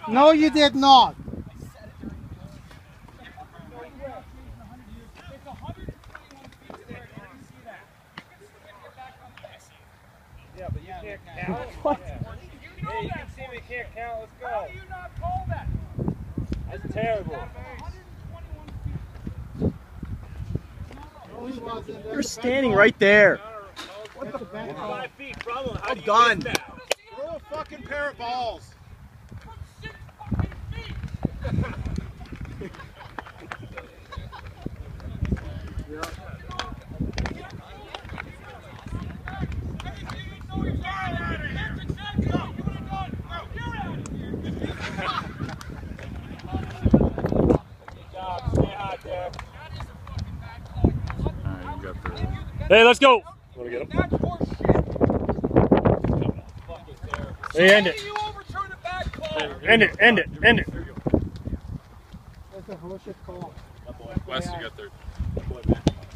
No, you did not. Yeah, but you can't count. What? Hey, you can see me can't count. Let's go. How do you not call that? That's terrible. You're standing right there. What the back? 5 feet from him. How do you Gun. miss that? Throw a fucking pair of balls. From 6 fucking feet. Hey, let's go. Want to get him? Hey, end it. End it, end it, end it. That's a horseshit call. Wes, you got third.